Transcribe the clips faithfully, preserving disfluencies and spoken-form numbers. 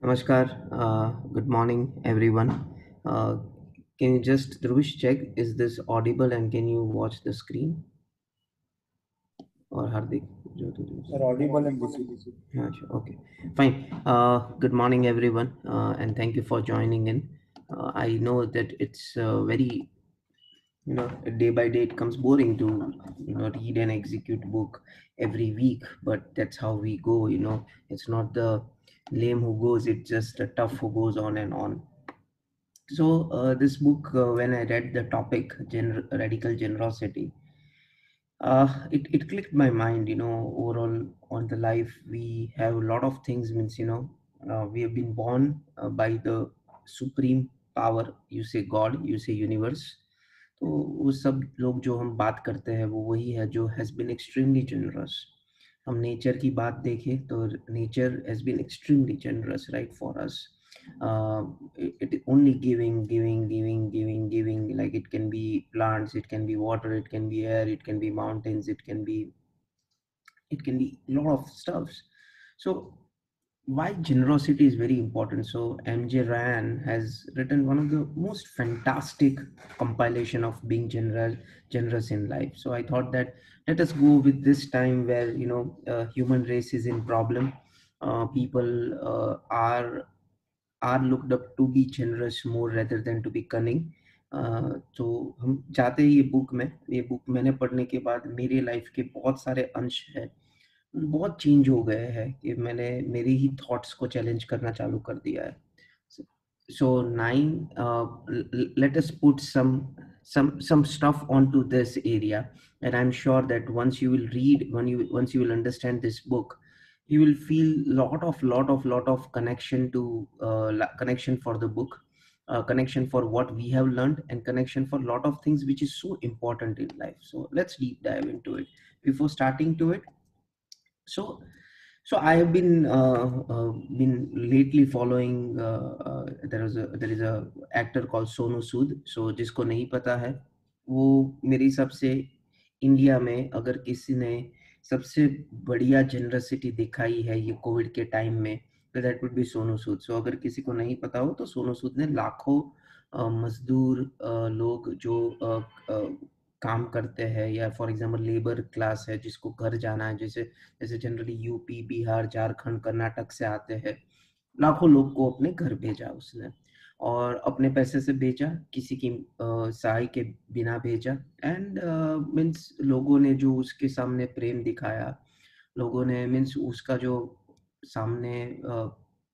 Namaskar. Uh, good morning, everyone. Uh, can you just, Dhruvish, check is this audible and can you watch the screen? Or Hardik? Sir, audible and visible. Yeah, sure. Okay, fine. Uh, good morning, everyone, uh, and thank you for joining in. Uh, I know that it's uh, very, you know, day by day it comes boring to, you know, read and execute book every week, but that's how we go. You know, it's not the lame who goes; it's just the tough who goes on and on. So uh, this book, uh, when I read the topic, gener- radical generosity, uh, it, it clicked my mind, you know, overall on the life. We have a lot of things, means, you know, uh, we have been born uh, by the supreme power, you say God, you say universe. तो वो सब लोग जो हम बात करते हैं वो वही है जो हैज़ बीन एक्सट्रीमली जनरस. हम नेचर की बात देखें तो nature has been extremely generous, right, for us. uh, it, it only giving giving giving giving giving, like it can be plants, it can be water, it can be air, it can be mountains, it can be it can be a lot of stuffs. So why generosity is very important. So M J Ryan has written one of the most fantastic compilation of being generous generous in life. So I thought that let us go with this time where, you know, uh, human race is in problem. Uh, people uh, are are looked up to be generous more rather than to be cunning. Uh, तो हम चाहते हैं ये book में ये book मैंने पढ़ने के बाद मेरी लाइफ के बहुत सारे अंश है बहुत चेंज हो गए हैं कि मैंने मेरी ही थॉट्स को चैलेंज करना चालू कर दिया है. So nine, uh, l- let us put some some some stuff onto this area, and I'm sure that once you will read, when you once you will understand this book, you will feel lot of lot of lot of connection to uh, la- connection for the book, uh, connection for what we have learned, and connection for lot of things which is so important in life. So let's deep dive into it. Before starting to it, so so I have been uh, uh, been lately following. Uh, uh, there is a there is a actor called Sonu Sood. So जिसको नहीं पता है, वो मेरे हिसाब से India में अगर किसी ने सबसे बढ़िया जनरसिटी दिखाई है ये कोविड के टाइम में, तो that would be Sonu Sood. So अगर किसी को नहीं पता हो तो सोनू सूद ने लाखों अ, मजदूर अ, लोग जो अ, अ, काम करते हैं, या फॉर एग्जांपल लेबर क्लास है जिसको घर जाना है, जैसे जैसे जनरली यूपी, बिहार, झारखंड, कर्नाटक से आते हैं, लाखों लोग को अपने घर भेजा उसने, और अपने पैसे से भेजा, किसी की अ, सहाय के बिना भेजा. एंड मीन्स लोगों ने जो उसके सामने प्रेम दिखाया, लोगों ने मीन्स उसका जो सामने अ,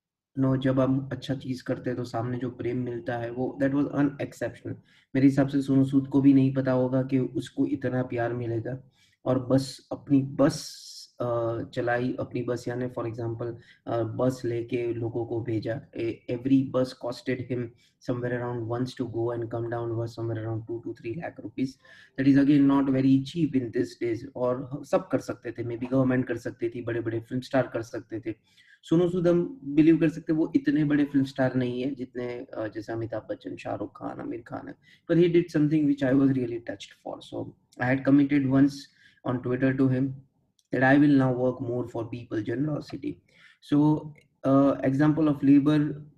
नो जब हम अच्छा चीज़ करते हैं तो सामने जो प्रेम मिलता है वो दैट वाज़ अनएक्सेप्शनल. मेरे हिसाब से सोनू सूद को भी नहीं पता होगा कि उसको इतना प्यार मिलेगा. और बस अपनी बस अ, चलाई, अपनी बस यानी फॉर एग्जांपल अ, बस लेके लोगों को भेजा. Every bus costed him somewhere around once to go and come down was somewhere around two to three lakh rupees. That is again not very cheap in this days. और सब कर सकते थे, मे बी गवर्नमेंट कर सकती थी, बड़े बड़े फिल्म स्टार कर सकते थे. सोनू सूद हम बिलीव कर सकते हैं वो इतने बड़े फिल्म स्टार नहीं है जितने अ, जैसे अमिताभ बच्चन, शाहरुख खान, आमिर खान है. पर he did something which I was really touched for. So I had committed once on Twitter to him that I will now work more for people generosity. So uh, example of labor.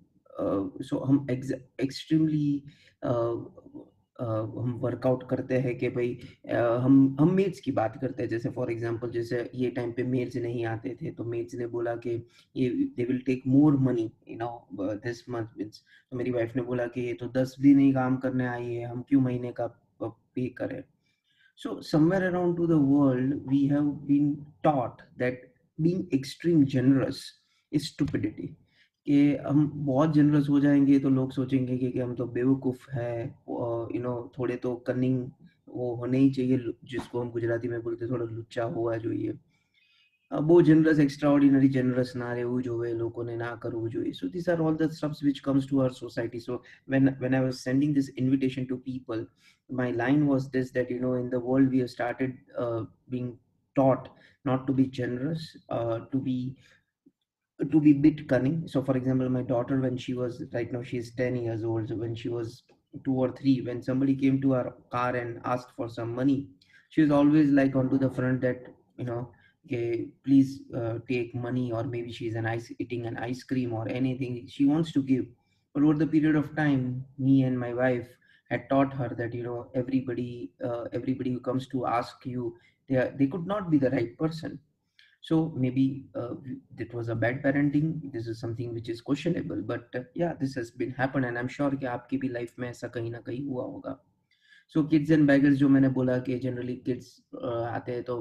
uh, so हम ex- extremely uh, uh, हम workout करते हैं कि भाई अ, हम हम maids की बात करते हैं. जैसे फॉर एग्जांपल जैसे ये टाइम पे मेड्स नहीं आते थे तो मेड्स ने बोला कि ये they will take more money, you know, this month means. तो मेरी वाइफ ने बोला कि ये तो दस दिन ही काम करने आई है, हम क्यों महीने का पे करें. So somewhere around to the world, we have been taught that being extreme generous is stupidity. कि हम बहुत जनरस हो जाएंगे तो लोग सोचेंगे कि, कि हम तो बेवकूफ़ है, यू नो, थोड़े तो कनिंग वो होने ही चाहिए, जिसको हम गुजराती में बोलते हैं, थोड़ा लुच्चा हुआ जो ये uh, બહુ generous, extraordinary generous ના રહેવું જોઈએ, લોકોને ના કરવું જોઈએ. So these are all the stuffs which comes to our society. So when when I was sending this invitation to people, my line was this, that you know, in the world we have started uh, being taught not to be generous, uh, to be to be bit cunning. So for example, my daughter, when she was, right now she is ten years old, so when she was two or three, when somebody came to our car and asked for some money, she was always like onto the front that, you know, okay, please uh, take money, or maybe she's an ice eating an ice cream or anything she wants to give. But over the period of time, me and my wife had taught her that, you know, everybody uh, everybody who comes to ask you, they are, they could not be the right person. So maybe uh, it was a bad parenting. This is something which is questionable, but uh, yeah, this has been happened, and I'm sure कि आपकी भी life में ऐसा कहीं ना कहीं हुआ होगा. सो किड्स एंड बैगर्स जो मैंने बोला कि जनरली किड्स आते हैं, तो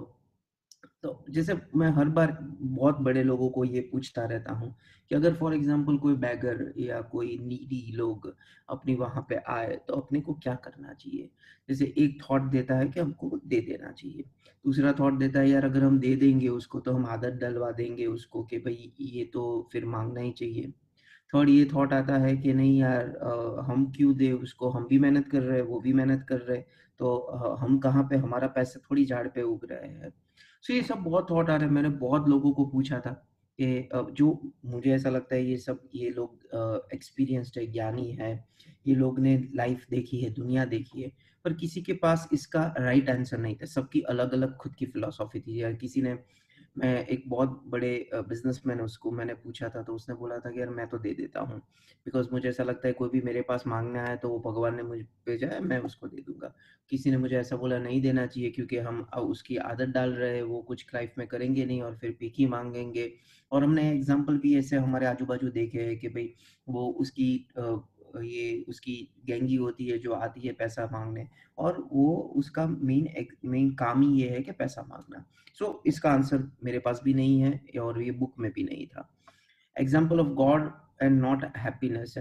तो जैसे मैं हर बार बहुत बड़े लोगों को ये पूछता रहता हूँ कि अगर फॉर एग्जांपल कोई बैगर या कोई नीडी लोग अपनी वहां पे आए तो अपने को क्या करना चाहिए. जैसे एक थॉट देता है कि हमको दे देना चाहिए. दूसरा थॉट देता है यार अगर हम दे देंगे उसको तो हम आदत डलवा देंगे उसको कि भाई ये तो फिर मांगना ही चाहिए. थर्ड ये थॉट आता है कि नहीं यार, अ, हम क्यों दे उसको, हम भी मेहनत कर रहे हैं वो भी मेहनत कर रहे हैं, तो अ, हम कहाँ पे, हमारा पैसा थोड़ी झाड़ पे उग रहे हैं. सो ये सब बहुत थॉट आ रहे हैं. मैंने बहुत लोगों को पूछा था कि अ, जो मुझे ऐसा लगता है ये सब ये लोग एक्सपीरियंस्ड है, ज्ञानी है, ये लोग ने लाइफ देखी है, दुनिया देखी है, पर किसी के पास इसका राइट आंसर नहीं था. सबकी अलग अलग खुद की फिलोसॉफी थी यार. किसी ने, मैं एक बहुत बड़े बिजनेसमैन उसको मैंने पूछा था तो उसने बोला था कि यार मैं तो दे देता हूँ, बिकॉज मुझे ऐसा लगता है कोई भी मेरे पास मांगने आए तो वो भगवान ने मुझे भेजा है, मैं उसको दे दूंगा. किसी ने मुझे ऐसा बोला नहीं देना चाहिए क्योंकि हम अ, उसकी आदत डाल रहे हैं, वो कुछ लाइफ में करेंगे नहीं और फिर भीख ही मांगेंगे. और हमने एग्जाम्पल भी ऐसे हमारे आजू बाजू देखे हैं कि भाई वो उसकी अ, ये उसकी गैंगी होती है जो आती है पैसा मांगने, और वो उसका मेन मेन काम ही ये है कि पैसा मांगना. सो so, इसका आंसर मेरे पास भी नहीं है और ये बुक में भी नहीं था. Example of god and not happiness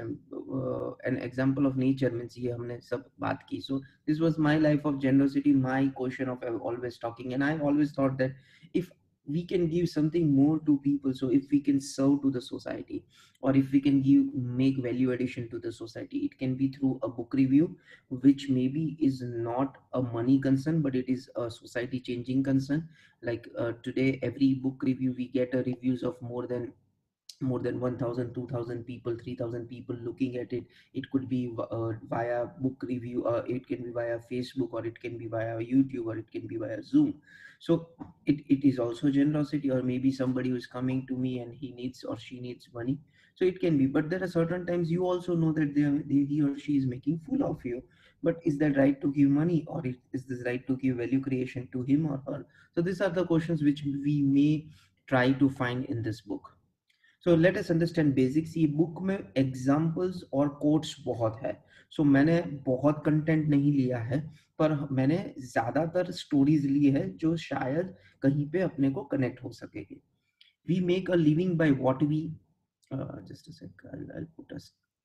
an example of nature means ये हमने सब बात की. So this was my life of generosity, my question of always talking, and I always thought that if we can give something more to people, so if we can serve to the society, or if we can give make value addition to the society, it can be through a book review, which maybe is not a money concern but it is a society changing concern. Like uh, today every book review we get a reviews of more than more than one thousand, two thousand people, three thousand people looking at it. It could be uh, via book review, or it can be via Facebook, or it can be via YouTube, or it can be via Zoom. So it, it is also generosity, or maybe somebody who is coming to me and he needs or she needs money. So it can be, but there are certain times you also know that they, are, they he or she is making fool of you. But is that right to give money, or is this right to give value creation to him or her? So these are the questions which we may try to find in this book. So let us understand basics. ये book में examples और quotes बहुत है. सो so, मैंने बहुत content नहीं लिया है, पर मैंने ज्यादातर स्टोरीज ली है जो शायद कहीं पे अपने को कनेक्ट हो सकेगी. We make a living by what we, just a sec, I will put a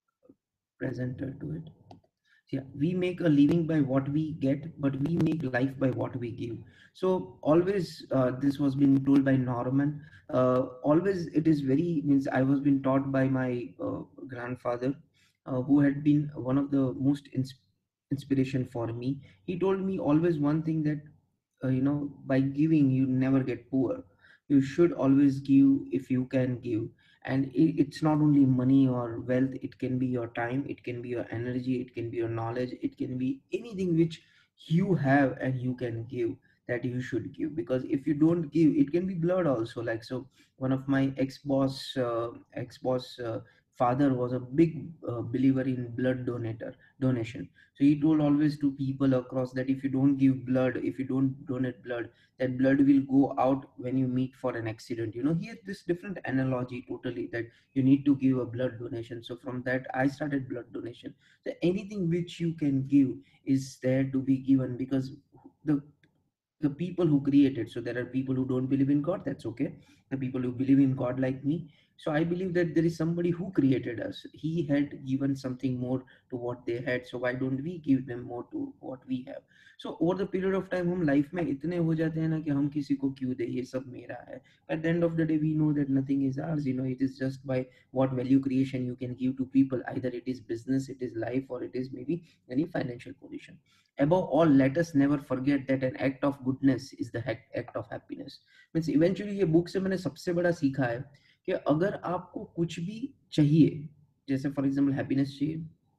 presenter to it. Yeah, we make a living by what we get, but we make life by what we give. So always uh, this was being told by Norman. Uh, always it is very means I was being taught by my uh, grandfather, uh, who had been one of the most ins- inspiration for me. He told me always one thing, that uh, you know, by giving you never get poor. You should always give if you can give. And it, it's not only money or wealth, it can be your time, it can be your energy, it can be your knowledge, it can be anything which you have and you can give, that you should give. Because if you don't give, it can be blood also. Like, so one of my ex boss uh, ex boss uh, father was a big uh, believer in blood donator donation. So he told always to people across that if you don't give blood, if you don't donate blood, that blood will go out when you meet for an accident. You know, he had this different analogy totally, that you need to give a blood donation. So from that I started blood donation. So anything which you can give is there to be given, because the the people who created, so there are people who don't believe in God, that's okay. The people who believe in God, like me, so I believe that there is somebody who created us. He had given something more to what they had, so why don't we give them more to what we have. So over the period of time हम life में इतने हो जाते हैं ना कि हम किसी को क्यों दे, ये सब मेरा है. At the end of the day we know that nothing is ours. You know, it is just by what value creation you can give to people. Either it is business, it is life, or it is maybe any financial position. Above all, let us never forget that an act of goodness is the act of happiness. Means eventually ये book से मैंने सबसे बड़ा सीखा है कि अगर आपको कुछ भी चाहिए, जैसे फॉर एग्जांपल हैप्पीनेस चाहिए,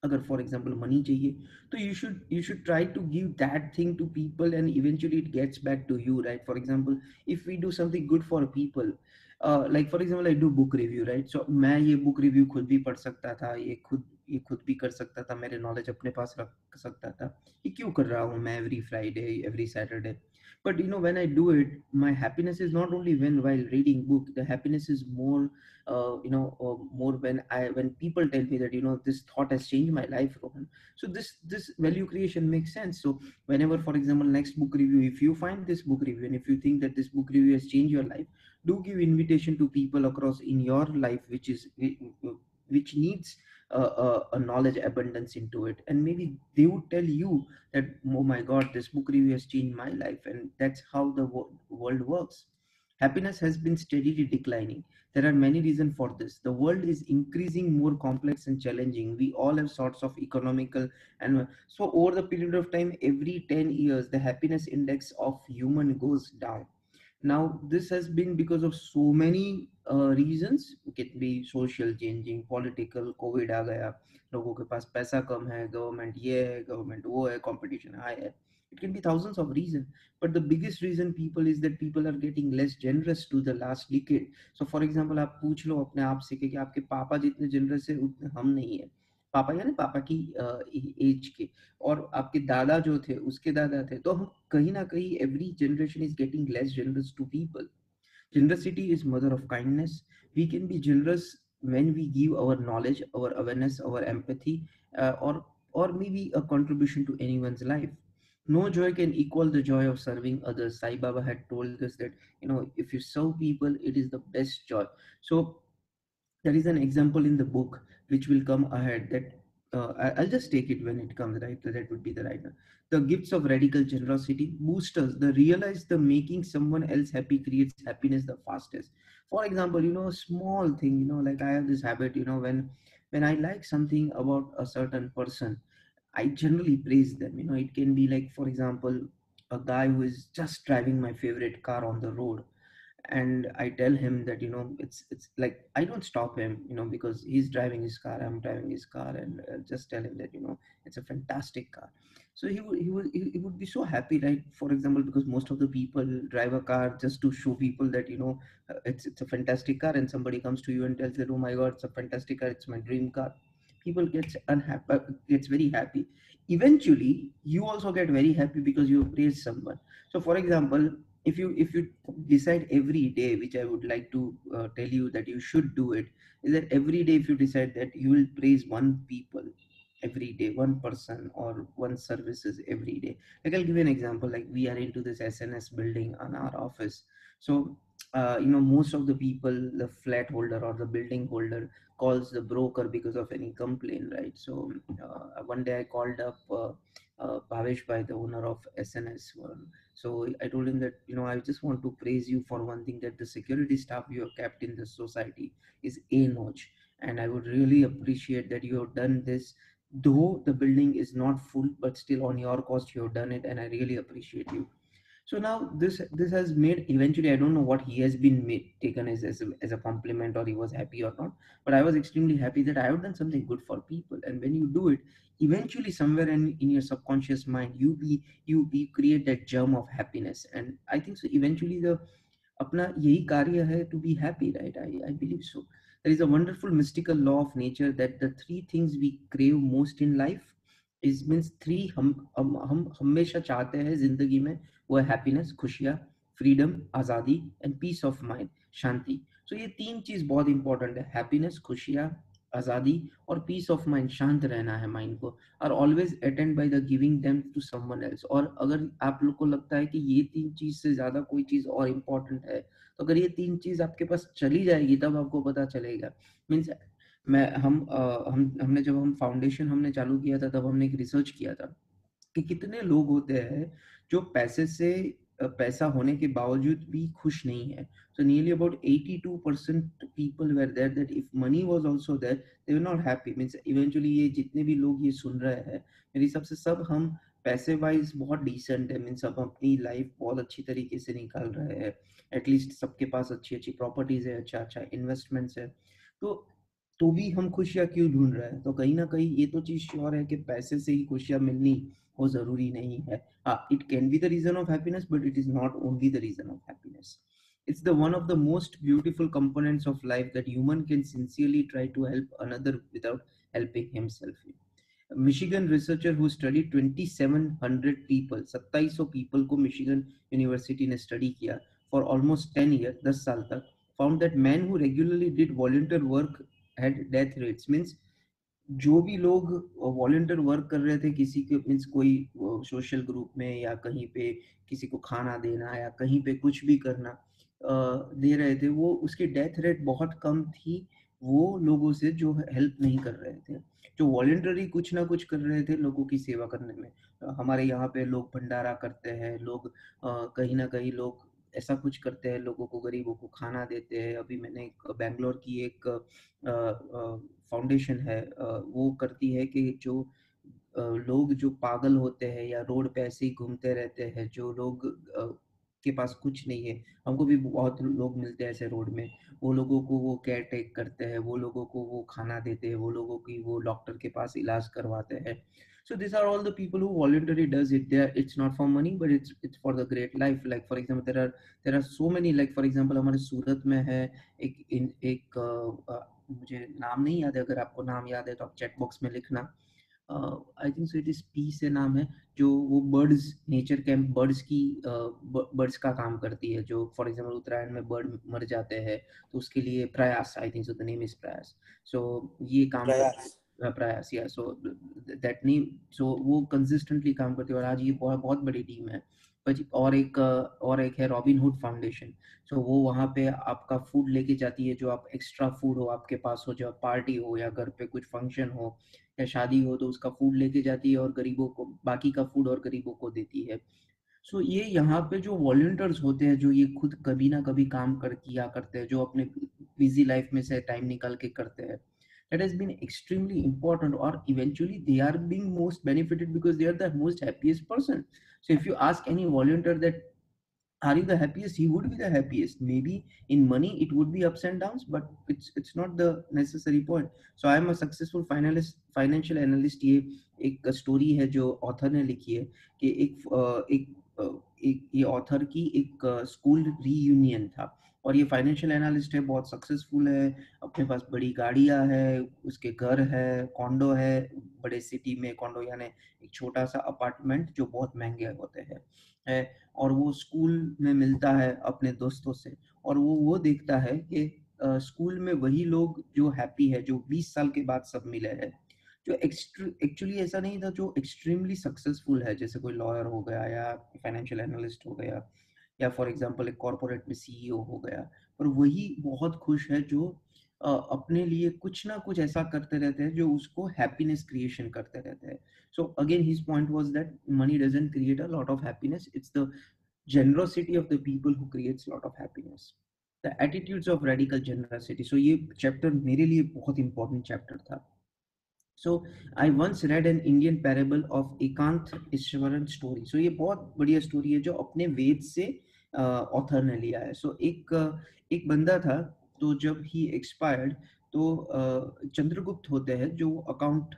अगर फॉर एग्जांपल मनी चाहिए, तो you should you should try to give that thing to people and eventually it gets back to you, right? For example, if we do something good for people, like for example I do book review, right? So मैं ये book review खुद भी पढ़ सकता था, ये खुद ये खुद भी कर सकता था, मेरे नॉलेज अपने पास रख सकता था। ये क्यों कर रहा हूँ मैं every Friday, every Saturday? But you know, when I do it, my happiness is not only when while reading book. The happiness is more, uh, you know uh, more when I when people tell me that, you know, this thought has changed my life, Rohan. So this this value creation makes sense. So whenever, for example, next book review, if you find this book review and if you think that this book review has changed your life, do give invitation to people across in your life which is which needs uh, uh, a knowledge abundance into it, and maybe they would tell you that, oh my god, this book review has changed my life. And that's how the wo- world works. Happiness has been steadily declining. There are many reasons for this. The world is increasing more complex and challenging. We all have sorts of economical, and so over the period of time, every ten years, the happiness index of human goes down. Now this has been because of so many uh, reasons. It can be social changing, political, covid आ गया, लोगों के पास पैसा कम है, government ये है, government वो है, कंपटीशन हाई है. It can be thousands of reasons, but the biggest reason people is that people are getting less generous to the last decade. So for example, आप पूछ लो अपने आप से कि आपके पापा जितने जनरस है उतने हम नहीं है. पापा यानी पापा की एज के, और आपके दादा जो थे उसके दादा थे, तो हम कहीं ना कहीं every generation is getting less generous to people. Generosity is mother of kindness. We can be generous when we give our knowledge, our awareness, our empathy, uh, or or maybe a contribution to anyone's life. No joy can equal the joy of serving others. Sai Baba had told us that, you know, if you serve people, it is the best joy. So there is an example in the book which will come ahead that uh, I- I'll just take it when it comes, right? So that would be the right one. The gifts of radical generosity, boosters, the realize the making someone else happy creates happiness the fastest. For example, you know, a small thing, you know, like I have this habit, you know, when when I like something about a certain person, I generally praise them. You know, it can be like, for example, a guy who is just driving my favorite car on the road, and I tell him that, you know, it's it's like I don't stop him, you know, because he's driving his car, I'm driving his car, and uh, just tell him that, you know, it's a fantastic car. So he would he would he he would be so happy, right? For example, because most of the people drive a car just to show people that, you know, uh, it's it's a fantastic car, and somebody comes to you and tells that, oh my god, it's a fantastic car, it's my dream car. People gets unhappy, uh, gets very happy. Eventually you also get very happy because you praise someone. So for example, if you if you decide every day, which I would like to uh, tell you that you should do it, is that every day if you decide that you will praise one people every day, one person or one services every day. Like I'll give you an example. Like we are into this S N S building on our office. So uh, you know, most of the people, the flat holder or the building holder calls the broker because of any complaint, right? So uh, one day I called up uh, uh, Bhavesh by the owner of S N S. So I told him that, you know, I just want to praise you for one thing, that the security staff you have kept in the society is a-notch. And I would really appreciate that you have done this. Though the building is not full, but still on your cost you have done it, and I really appreciate you. So now this this has made, eventually I don't know what he has been made, taken as as a, as a compliment, or he was happy or not, but I was extremely happy that I have done something good for people. And when you do it, eventually somewhere in, in your subconscious mind, you be you you create that germ of happiness. And I think so eventually the अपना यही कार्य है to be happy, right? I, I believe so. There is a wonderful mystical law of nature that the three things we crave most in life is means three हम हम हम हमेशा चाहते हैं जिंदगी में, वो है हैप्पीनेस, खुशियाँ, फ्रीडम, आज़ादी, एंड पीस ऑफ माइंड, शांति. सो ये तीन चीज बहुत इंपॉर्टेंट है, हैप्पीनेस, खुशियाँ, आज़ादी, और पीस ऑफ माइंड, शांत रहना है माइंड को. Are always attend by the giving them to someone else. और अगर आप लोग को लगता है कि ये तीन चीज से ज्यादा कोई चीज और इम्पोर्टेंट है, तो अगर ये तीन चीज आपके पास चली जाएगी तब आपको पता चलेगा. मीन्स मैं हम अ, हम हमने जब हम फाउंडेशन हमने चालू किया था, तब हमने एक रिसर्च किया था कि कितने लोग होते हैं जो पैसे से अ, पैसा होने के बावजूद भी खुश नहीं है. So nearly about eighty-two percent people were there that if money was also there, they were not happy. Means eventually ये जितने भी लोग ये सुन रहे हैं, मेरे हिसाब से सब हम पैसे वाइज बहुत डिसेंट है. मीन्स सब अपनी लाइफ बहुत अच्छी तरीके से निकाल रहे हैं. एटलीस्ट सबके पास अच्छी अच्छी प्रॉपर्टीज है, अच्छा अच्छा इन्वेस्टमेंट्स है. तो तो भी हम खुशियाँ क्यों ढूँढ रहे हैं? तो कहीं न कहीं ये तो चीज़ श्योर है कि पैसे से ही खुशियाँ मिलनी वो ज़रूरी नहीं है। हाँ, it can be the reason of happiness, but it is not only the reason of happiness. It's the one of the most beautiful components of life that human can sincerely try to help another without helping himself. Michigan researcher who studied twenty-seven hundred people, सत्ताईस सौ people को Michigan university ने study किया for almost ten years, दस साल तक, found that men who regularly did volunteer work had death rates. Means जो भी लोग वॉलंटियर वर्क कर रहे थे किसी के मीन्स कोई सोशल ग्रुप में या कहीं पे किसी को खाना देना या कहीं पे कुछ भी करना अ, दे रहे थे, वो उसकी डेथ रेट बहुत कम थी वो लोगों से जो हेल्प नहीं कर रहे थे, जो वॉलंटरी कुछ ना कुछ कर रहे थे लोगों की सेवा करने में। अ, हमारे यहाँ पे लोग भंडारा करते हैं, लोग अ, कहीं ना कहीं लोग ऐसा कुछ करते हैं, लोगों को गरीबों को खाना देते हैं। अभी मैंने एक बैंगलोर की एक फाउंडेशन है, अ, वो करती है कि जो अ, लोग जो पागल होते हैं या रोड पे ऐसे ही घूमते रहते हैं, जो लोग अ, के पास कुछ नहीं है, हमको भी बहुत लोग मिलते हैं ऐसे रोड में, वो लोगों को वो केयर टेक करते हैं, वो लोगों को वो खाना देते हैं, वो लोगों की वो डॉक्टर के पास इलाज करवाते हैं। So these are all the people who voluntarily does it. There, it's not for money, but it's it's for the great life. Like for example, there are there are so many. Like for example, हमारे सूरत में है एक इन एक अ, अ, मुझे नाम नहीं याद है, अगर आपको नाम याद है तो आप चैट बॉक्स में लिखना। I think so it is P से नाम है, जो वो बर्ड्स नेचर कैंप बर्ड्स की बर्ड्स का काम करती है, जो फॉर एग्जांपल उत्तरायण में बर्ड मर जाते हैं तो उसके लिए Prayas, I think so the name is Prayas. So ये काम कर प्रयास। अ, प्रयास या सो दैट नेम, सो वो कंसिस्टेंटली काम करती है और आज ये बहुत बहुत बड़ी टीम है। पर और एक अ, और एक है रॉबिन हुड फाउंडेशन। सो वो वहाँ पे आपका फूड लेके जाती है, जो आप एक्स्ट्रा फूड हो आपके पास हो, जो पार्टी हो या घर पे कुछ फंक्शन हो या शादी हो, तो उसका फूड लेके जाती है और गरीबों को बाकी का फूड और गरीबों को देती है। सो so, ये यहाँ पे जो वॉलंटियर्स होते हैं, जो ये खुद कभी ना कभी काम कर किया करते हैं, जो अपने बिजी लाइफ में से टाइम निकाल के करते हैं, that has been extremely important, or eventually they are being most benefited because they are the most happiest person. So if you ask any volunteer that are you the happiest, he would be the happiest. Maybe in money it would be ups and downs, but it's it's not the necessary point. So I am a successful finalist financial analyst, ये एक story है जो author ने लिखी है कि एक अ, एक अ, एक ये ऑथर की एक स्कूल रीयूनियन था, और ये फाइनेंशियल एनालिस्ट है, बहुत सक्सेसफुल है, अपने पास बड़ी गाड़ियां है, उसके घर है, कॉन्डो है, बड़े सिटी में कॉन्डो यानी एक छोटा सा अपार्टमेंट जो बहुत महंगे होते हैं है। और वो स्कूल में मिलता है अपने दोस्तों से, और वो वो देखता है कि अ, स्कूल में वही लोग जो हैप्पी है, जो बीस साल के बाद सब मिले हैं, जो एक्चुअली ऐसा नहीं था, जो एक्सट्रीमली सक्सेसफुल है, जैसे कोई लॉयर हो गया या फाइनेंशियल एनालिस्ट हो गया या फॉर एग्जांपल एक कॉर्पोरेट में सीईओ हो गया, पर वही बहुत खुश है जो अ, अपने लिए कुछ ना कुछ ऐसा करते रहते हैं जो उसको हैप्पीनेस क्रिएशन करते रहते हैं। So again, his point was that money doesn't create a lot of happiness. It's the generosity of the people who creates a lot of happiness. The attitudes of radical generosity. So ये chapter मेरे लिए बहुत important chapter था. So I once read an Indian parable of एकांत Eswaran story. So ये बहुत बढ़िया story है जो अपने वेद से ऑथर ने लिया है. So एक अ, एक बंदा था, तो जब ही एक्सपायर्ड, तो अ, चंद्रगुप्त होते हैं जो अकाउंट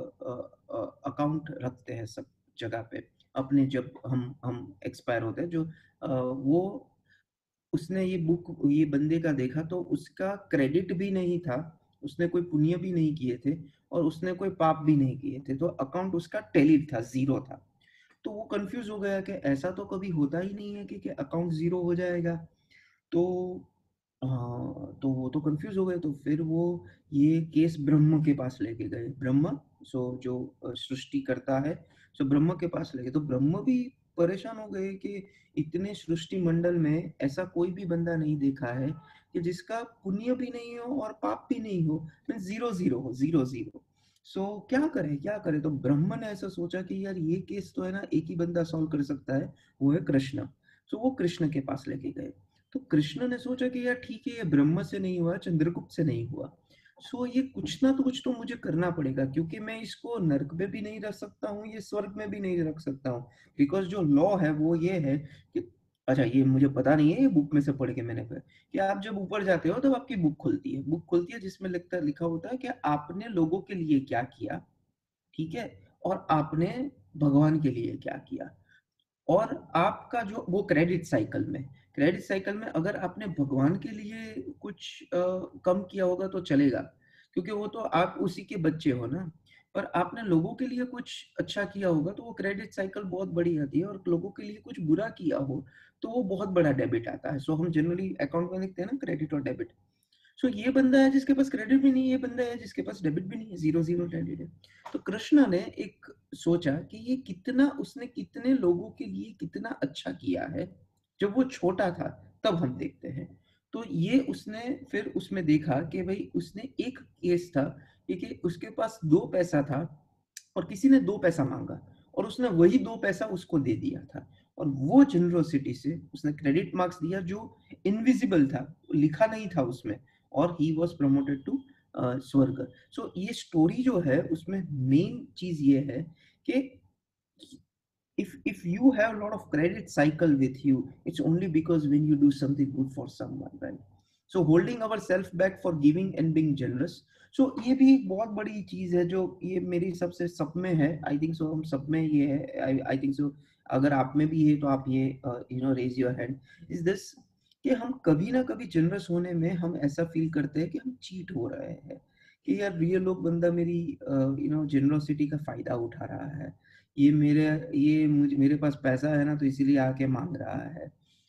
अकाउंट रखते हैं सब जगह पे अपने, जब हम हम एक्सपायर होते हैं, जो अ, वो उसने ये बुक ये बंदे का देखा तो उसका क्रेडिट भी नहीं था, उसने कोई पुण्य भी नहीं किए थे और उसने कोई पाप भी नहीं किए थे, तो अकाउंट उसका टेलिड था, जीरो था। तो वो कंफ्यूज हो गया कि ऐसा तो कभी होता ही नहीं है कि, कि अकाउंट जीरो हो जाएगा। तो हाँ, तो वो तो कंफ्यूज हो गए, तो फिर वो ये केस ब्रह्म के पास लेके गए। ब्रह्म, सो जो अ, सृष्टि करता है, सो ब्रह्म के पास ले गए, तो ब्रह्म भी परेशान हो गए कि इतने सृष्टि मंडल में ऐसा कोई भी बंदा नहीं देखा है कि जिसका पुण्य भी नहीं हो और पाप भी नहीं हो, मीन्स जीरो जीरो हो, जीरो जीरो। सो क्या करें क्या करें, तो ब्रह्म ने ऐसा सोचा कि यार ये केस तो है ना, एक ही बंदा सॉल्व कर सकता है, वो है कृष्ण। सो वो कृष्ण के पास लेके गए। तो कृष्ण ने सोचा कि यार ठीक है, ये ब्रह्म से नहीं हुआ, चंद्रगुप्त से नहीं हुआ, सो ये कुछ ना तो कुछ तो मुझे करना पड़ेगा, क्योंकि मैं इसको नरक में भी नहीं रख सकता हूँ, ये स्वर्ग में भी नहीं रख सकता हूँ। बिकॉज जो लॉ है वो ये है कि अच्छा ये मुझे पता नहीं है, ये बुक में से पढ़ के मैंने कहा कि आप जब ऊपर जाते हो तब आपकी बुक खुलती है, बुक खुलती है जिसमें लिखता लिखा होता है कि आपने लोगों के लिए क्या किया, ठीक है, और आपने भगवान के लिए क्या किया। और आपका जो वो क्रेडिट साइकिल में क्रेडिट साइकिल में अगर आपने भगवान के लिए कुछ अ, कम किया होगा तो चलेगा, क्योंकि वो तो आप उसी के बच्चे हो ना। पर आपने लोगों के लिए कुछ अच्छा किया होगा तो वो क्रेडिट साइकिल बहुत बड़ी आती है, और लोगों के लिए कुछ बुरा किया हो तो वो बहुत बड़ा डेबिट आता है। सो हम जनरली अकाउंट में लिखते हैं ना क्रेडिट और डेबिट। सो so, ये बंदा है जिसके पास क्रेडिट भी नहीं है, ये बंदा है जिसके पास डेबिट भी नहीं है, जीरो जीरो क्रेडिट है। तो कृष्णा ने एक सोचा कि ये कितना उसने कितने लोगों के लिए कितना अच्छा किया है जब वो छोटा था, तब हम देखते हैं। तो ये उसने फिर उसमें देखा कि भाई उसने एक केस था कि उसके पास दो पैसा था और किसी ने दो पैसा मांगा और उसने वही दो पैसा उसको दे दिया था, और वो जनरोसिटी से उसने क्रेडिट मार्क्स दिया जो इनविजिबल था, लिखा नहीं था उसमें, और ही वॉज प्रमोटेड टू स्वर्ग। सो ये स्टोरी जो है उसमें मेन चीज ये है कि if if you have a lot of credit cycle with you, it's only because when you do something good for someone, right? So holding ourselves back for giving and being generous, so ये भी एक बहुत बड़ी चीज है जो ये मेरी सबसे सब में है, आई थिंक सो हम सब में ये है, आई आई थिंक सो अगर आप में भी है तो आप ये you know raise your hand, is this कि हम कभी ना कभी जनरस होने में हम ऐसा फील करते हैं कि हम चीट हो रहे हैं, कि यार ये लोग बंदा मेरी यू नो जनरोसिटी का फायदा उठा रहा है, ये मेरे ये मुझे मेरे पास पैसा है ना तो इसीलिए आके मांग रहा है,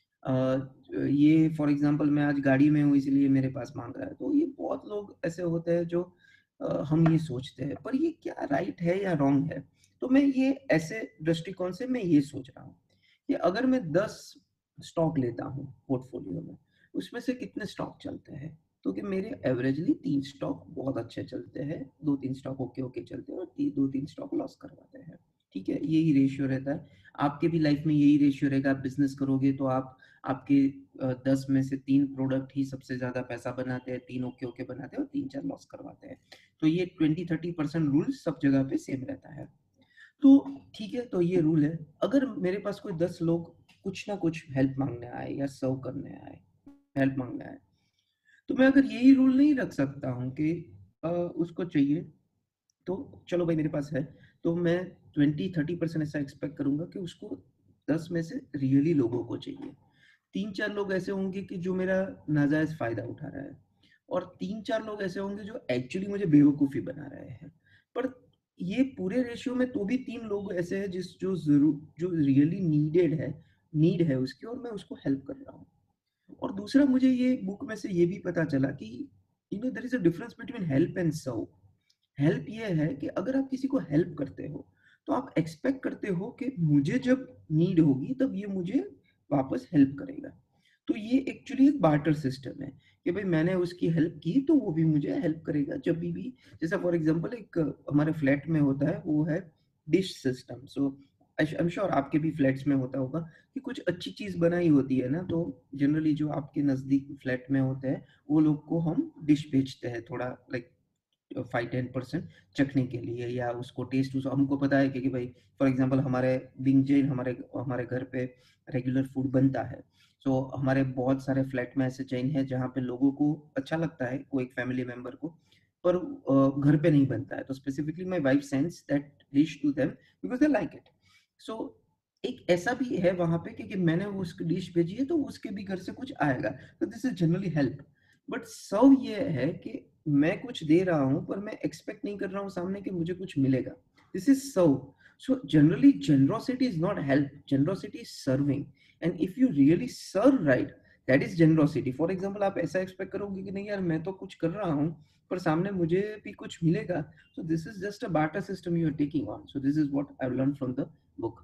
अ, ये फॉर एग्जांपल मैं आज गाड़ी में हूँ इसलिए मेरे पास मांग रहा है। तो ये बहुत लोग ऐसे होते हैं जो अ, हम ये सोचते हैं, पर ये क्या राइट है या रॉन्ग है। तो मैं ये ऐसे दृष्टिकोण से मैं ये सोच रहा हूँ कि अगर मैं दस स्टॉक लेता हूँ पोर्टफोलियो में, उसमें से कितने स्टॉक चलते हैं, तो कि मेरे एवरेजली तीन स्टॉक बहुत अच्छे चलते हैं, दो तीन स्टॉक ओके ओके चलते हैं, और ती, दो तीन स्टॉक लॉस करवाते हैं। ठीक है, यही रेशियो रहता है, आपके भी लाइफ में यही रेशियो रहेगा। आप बिजनेस करोगे तो आप आपके अ, दस में से तीन प्रोडक्ट ही सबसे ज्यादा पैसा बनाते हैं, तीन ओके ओके बनाते हैं और तीन चार लॉस करवाते हैं। तो ये ट्वेंटी थर्टी परसेंट रूल सब जगह पे सेम रहता है। तो ठीक है, तो ये रूल है। अगर मेरे पास कोई दस लोग कुछ ना कुछ हेल्प मांगने आए या सर्व करने आए, हेल्प मांगने आए, तो मैं अगर यही रूल नहीं रख सकता हूँ कि अ, उसको चाहिए तो चलो भाई मेरे पास है, तो मैं ट्वेंटी थर्टी परसेंट ऐसा एक्सपेक्ट करूंगा कि उसको दस में से रियली लोगों को चाहिए। तीन चार लोग ऐसे होंगे कि जो मेरा नाजायज फायदा उठा रहा है, और तीन चार लोग ऐसे होंगे जो एक्चुअली मुझे बेवकूफ़ी बना रहे हैं। पर ये पूरे रेशियो में तो भी तीन लोग ऐसे हैं जिस जो जरूर जो रियली नीडेड है, नीड है उसकी, और मैं उसको हेल्प कर रहा हूँ। और दूसरा मुझे ये बुक में से ये भी पता चला कि you know there is a difference between help and serve. Help ये है कि अगर आप किसी को हेल्प करते हो तो आप एक्सपेक्ट करते हो कि मुझे जब नीड होगी तब ये मुझे वापस हेल्प करेगा। तो ये एक्चुअली एक बार्टर सिस्टम है कि भाई मैंने उसकी हेल्प की तो वो भी मुझे हेल्प करेगा जब भी भी जैसा फॉर एग्जांपल एक हमारे फ्लैट में होता है, वो है dish system. So I am sure आपके भी फ्लैट्स में होता होगा कि कुछ अच्छी चीज बनाई होती है ना, तो जनरली जो आपके नजदीक फ्लैट में होते हैं वो लोग को हम डिश भेजते हैं, थोड़ा लाइक फाइव टेन परसेंट चखने के लिए, या उसको टेस्ट उस हमको पता है कि, कि भाई फॉर एग्जांपल हमारे बिंग जैन हमारे हमारे घर पे रेगुलर फूड बनता है। सो so, हमारे बहुत सारे फ्लैट में ऐसे चेन है जहाँ पे लोगों को अच्छा लगता है, कोई एक फैमिली मेंबर को, पर अ, घर पे नहीं बनता है, तो specifically my wife sends that dish to them because they like it. So एक ऐसा भी है वहां पे कि, कि मैंने उस डिश भेजी है तो उसके भी घर से कुछ आएगा, तो this is generally help. But serve ये है कि मैं कुछ दे रहा हूं पर मैं एक्सपेक्ट नहीं कर रहा हूं सामने कि मुझे कुछ मिलेगा, this is serve. So generally generosity is not help, generosity is serving, and if you really serve right, that is generosity। For example आप ऐसा एक्सपेक्ट करोगे कि नहीं यार मैं तो कुछ कर रहा हूँ पर सामने मुझे भी कुछ मिलेगा, so this is just a barter system you are taking on। So this is what I've learned from the book।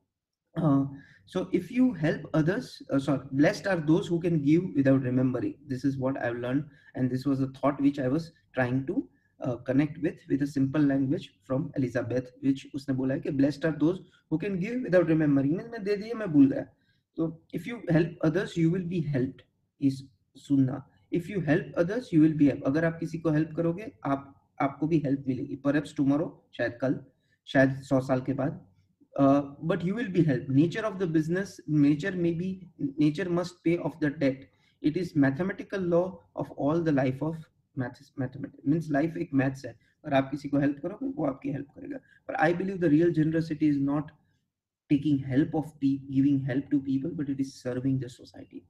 uh, so if you help others, uh, sorry, blessed are those who can give without remembering. This is what I've learned, and this was a thought which I was trying to uh, connect with with a simple language from Elizabeth, which उसने बोला है कि blessed are those who can give without remembering। मैं मैं दे दिया मैं भूल गया। तो if you help others you will be helped is सुनना। if you help others you will be helped। अगर आप किसी को हेल्प करोगे आप आपको भी हेल्प मिलेगी। परहैप्स टुमारो, शायद कल, शायद सौ साल के बाद, uh, but you will be helped. Nature of the business, nature may be, nature must pay off the debt. It is mathematical law of all the life of maths. Mathematics means life एक maths है, और आप किसी को help करोगे वो आपकी help करेगा. But I believe the real generosity is not taking help of people, giving help to people, but it is serving the society.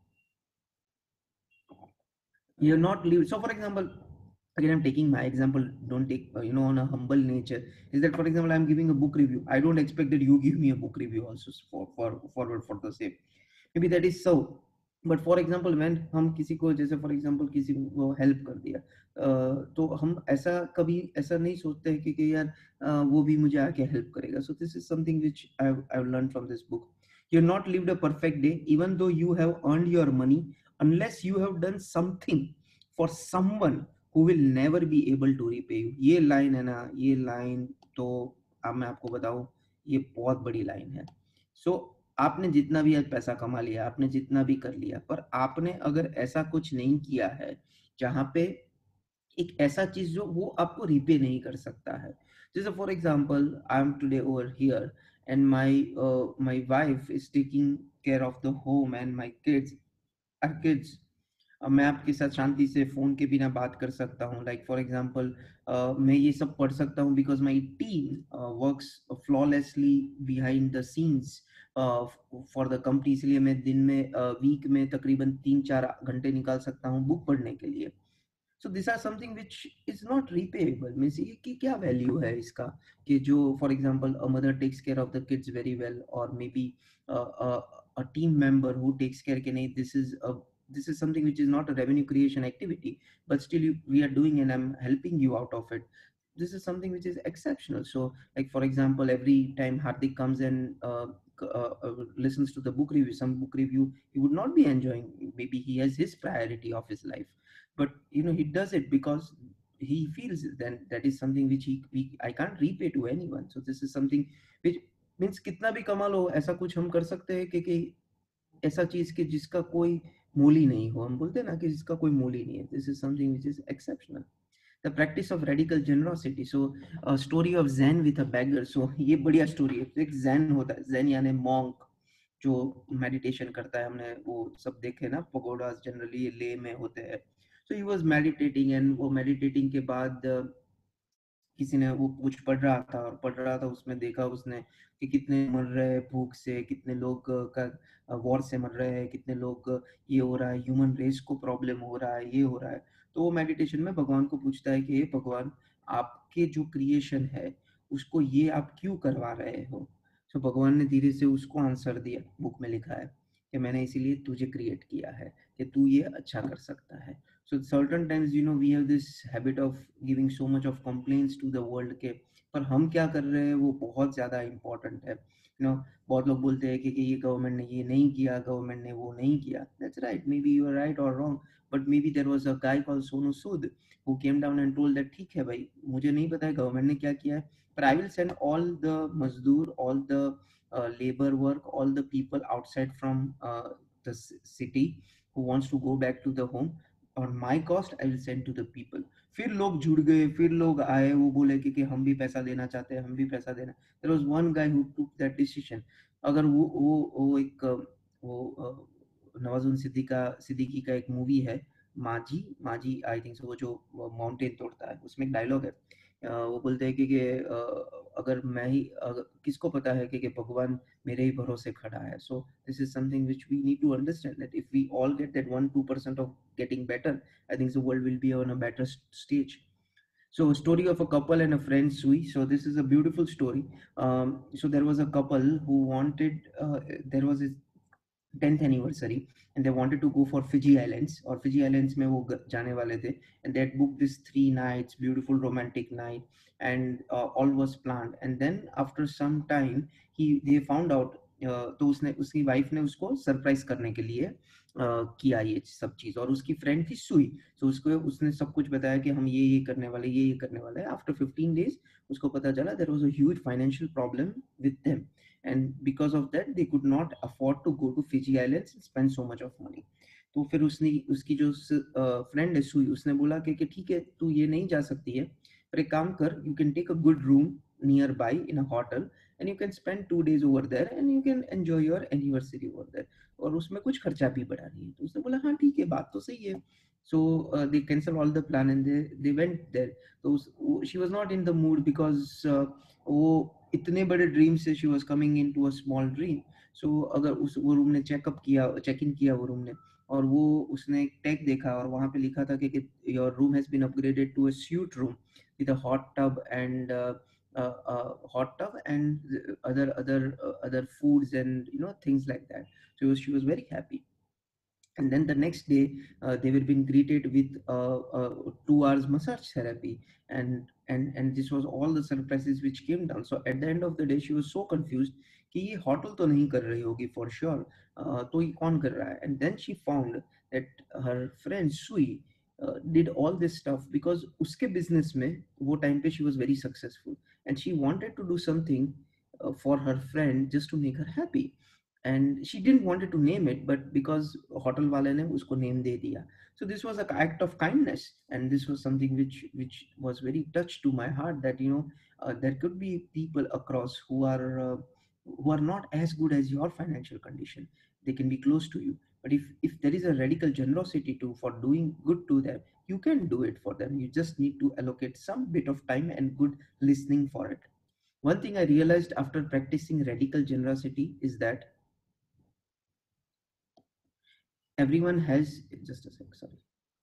You're not leave. So for example, again I'm taking my example, don't take uh, you know, on a humble nature, is that for example I'm giving a book review. I don't expect that you give me a book review also for for forward for the same. Maybe that is so, but for example man हम किसी को, जैसे for example किसी को help कर दिया, uh, तो हम ऐसा कभी ऐसा नहीं सोचते हैं कि, कि यार uh, वो भी मुझे आके हेल्प करेगा. So this is something which I have learn from this book. You have not lived a perfect day even though you have earned your money, unless you have done something for someone who will never be able to repay you. ये line है ना, ये line तो अब मैं आपको बताऊं, ये बहुत बड़ी लाइन है. सो so, आपने जितना भी आज पैसा कमा लिया, आपने जितना भी कर लिया, पर आपने अगर ऐसा कुछ नहीं किया है जहां पे एक ऐसा चीज जो वो आपको रिपे नहीं कर सकता है. जैसे for example I am today over here and my my wife is taking care of the home and my kids are kids. मैं आपके साथ शांति से फोन के बिना बात कर सकता हूँ. लाइक फॉर एग्जांपल मैं ये सब पढ़ सकता हूँ because my team works flawlessly behind the scenes for the company. इसलिए मैं दिन में वीक uh, में तकरीबन तीन चार घंटे निकाल सकता हूँ बुक पढ़ने के लिए. So this are something which is not repayable. Means ये कि क्या वैल्यू है इसका, कि जो for example a mother takes care of the kids very well, और maybe a team member who takes care के नहीं, this is a, this is something which is not a revenue creation activity, but still you, we are doing and I'm helping you out of it. This is something which is exceptional. So like for example, every time Hardik comes and uh, uh, uh, listens to the book review, some book review he would not be enjoying, maybe he has his priority of his life, but you know he does it because he feels then that is something which he we, I can't repay to anyone. So this is something which means कितना भी कमा लो, ऐसा कुछ हम कर सकते हैं कि, कि ऐसा चीज कि जिसका कोई मोल ही नहीं हो. हम बोलते हैं ना कि जिसका कोई मोल ही नहीं है. This is something which is exceptional. The practice of radical generosity. So story of Zen with a beggar. So ये बढ़िया स्टोरी है. एक ज़ेन होता है, ज़ेन यानी मॉन्क जो मेडिटेशन करता है. हमने वो सब देखे ना, पगोडास जनरली ले में होते हैं. So he was meditating and वो मेडिटेटिंग के बाद uh, किसी ने वो कुछ पढ़ रहा था, और पढ़ रहा था उसमें देखा उसने कि कितने मर रहे हैं भूख से, कितने लोग का वॉर से मर रहे हैं, कितने लोग ये हो रहा है, ह्यूमन रेस को प्रॉब्लम हो रहा है, ये हो रहा है. तो वो मेडिटेशन में भगवान को पूछता है कि हे भगवान, आपके जो क्रिएशन है उसको ये आप क्यों करवा रहे हो. तो भगवान ने धीरे से उसको आंसर दिया. बुक में लिखा है कि मैंने इसीलिए तुझे क्रिएट किया है कि तू ये अच्छा कर सकता है. So certain times you know we have this habit of giving so much of complaints to the world के, पर हम क्या कर रहे हैं वो बहुत ज़्यादा important है. you know बहुत लोग बोलते हैं कि, कि ये गवर्नमेंट ने ये नहीं किया, गवर्नमेंट ने वो नहीं किया. That's right, maybe you are right or wrong, but maybe there was a guy called Sonu Sood who came down and told that ठीक है भाई, मुझे नहीं पता है गवर्नमेंट ने क्या किया है, but I will send all the मजदूर, all the uh, labor work, all the people outside from uh, the city who wants to go back to the home on my cost. I will send to the people. फिर लोग जुड़ गए, फिर लोग आए, वो बोले कि, कि हम भी पैसा देना चाहते हैं, हम भी पैसा देना. There was one guy who took that decision. अगर वो वो वो एक वो नवाजुद्दीन सिद्दीका सिद्दीकी का एक मूवी है माजी माजी आई थिंक सो, वो जो माउंटेन तोड़ता है, उसमें एक डायलॉग है. वो बोलते हैं कि, कि अगर मैं ही अगर, किसको पता है कि, कि भगवान मेरे ही भरोसे खड़ा है. So this is something which we need to understand that if we all get that one two percent of getting better, I think the world will be on a better stage. So a story of a couple and a friend Sui. So this is a beautiful story. Um, so there was a couple who wanted uh, there was a tenth anniversary and they wanted to go for Fiji Islands, और Fiji Islands में वो जाने वाले थे, and they had booked this three nights beautiful romantic night, and uh, all was planned. And then after some time he they found out uh, तो उसने उसकी wife ने उसको सरप्राइज करने के लिए uh, किया ये सब चीज. और उसकी फ्रेंड थी सुई. तो उसको उसने सब कुछ बताया कि हम ये ये करने वाले, ये ये करने वाले. आफ्टर फिफ्टीन डेज उसको पता चला there was a huge financial problem with them, and because of that they could not afford to go to Fiji Islands and spend so much of money. तो फिर उसने उसकी जो फ्रेंड है सुई, उसने बोला कि, कि ठीक है तू ये नहीं जा सकती है, पर एक काम कर, you can take a good room near by in a hotel and you can spend two days over there and you can enjoy your anniversary over there. और उसमें कुछ खर्चा भी बढ़ा नहीं है. तो उसने बोला हाँ ठीक है, बात तो सही है. So uh, they cancel all the plan and they they went there. So she was not in the mood because uh, वो इतने बड़े ड्रीम से she was coming into a small dream. So अगर उस वो रूम ने checkup किया, check in किया वो रूम ने, और वो उसने एक टैग देखा और वहाँ पे लिखा था कि your room has been upgraded to a suite room with a hot tub and hot tub and other other uh, other foods and you know things like that. So she was very happy. And then the next day uh, they were being greeted with uh, uh, two hours massage therapy, and and and this was all the surprises which came down. So at the end of the day she was so confused कि ये hotel तो नहीं कर रही होगी for sure, uh, तो ये कौन कर रहा है. And then she found that her friend Sui uh, did all this stuff because उसके business में वो time पे she was very successful and she wanted to do something uh, for her friend just to make her happy. And she didn't wanted to name it, but because hotel wale ne usko name de diya. So this was a act of kindness, and this was something which which was very touched to my heart, that you know uh, there could be people across who are uh, who are not as good as your financial condition. They can be close to you, but if if there is a radical generosity too for doing good to them, you can do it for them. You just need to allocate some bit of time and good listening for it. One thing I realized after practicing radical generosity is that everyone has just a sec, sorry.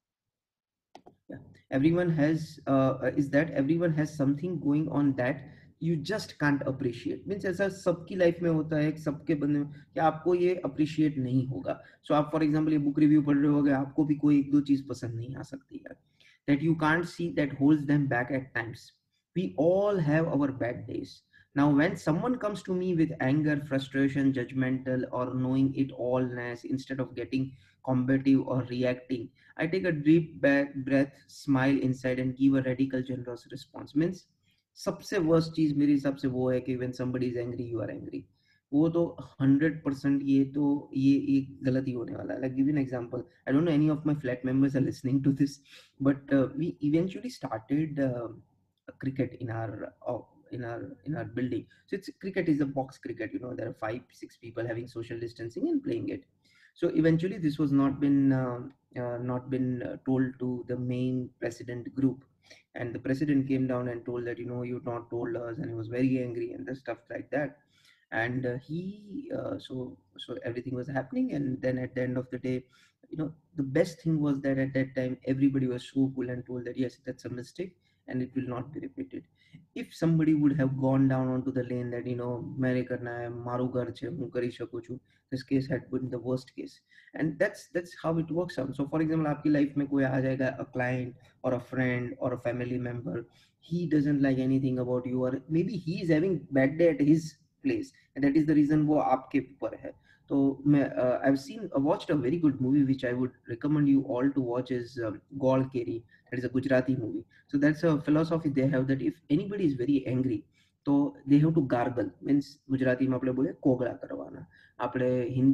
Yeah, everyone has uh, uh, is that everyone has something going on that you just can't appreciate. Means ऐसा सबकी life में होता है, सबके बंदे में कि आपको ये अप्रिशिएट नहीं होगा. सो so, आप फॉर एग्जांपल ये बुक रिव्यू पढ़ रहे होगे, आपको भी कोई एक दो चीज पसंद नहीं आ सकती है, that you can't see, that holds them back at times. We all have our bad days. Now when someone comes to me with anger, frustration, judgmental, or knowing it allness, instead of getting combative or reacting, I take a deep breath, smile inside, and give a radical, generous response. Means सबसे worst चीज मेरे हिसाब से वो है कि when somebody is angry, you are angry. वो तो हंड्रेड परसेंट ये तो ये एक गलती होने वाला है. Like give you an example. I don't know any of my flat members are listening to this, but uh, we eventually started uh, cricket in our uh, in our in our building. So it's cricket is a box cricket. You know there are five six people having social distancing and playing it. So eventually this was not been uh, uh, not been uh, told to the main president group, and the president came down and told that you know you not told us, and he was very angry and the stuff like that. And uh, he uh, so so everything was happening, and then at the end of the day, you know the best thing was that at that time everybody was so cool and told that yes, that's a mistake and it will not be repeated. If somebody would have gone down onto the lane that you know mere karna hai, maru ghar છે, હું કરી શકું છું, this case had been the worst case. And that's that's how it works out. So for example आपकी life में कोई आ जाएगा, a client or a friend or a family member, he doesn't like anything about you, or maybe he is having bad day at his place, and that is the reason वो आपके ऊपर है. तो मैं uh, I've seen uh, watched a very good movie which I would recommend you all to watch is um, Gol Keri. That is a Gujarati movie. So that's a philosophy they have, that if anybody is very angry, तो they have to gargle. Means Gujarati में આપણે बोले कोगळा करवाना. આપણે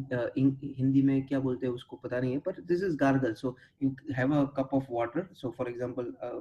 हिंदी में क्या बोलते हैं उसको पता नहीं है, पर this is gargle. So you have a cup of water. So for example uh,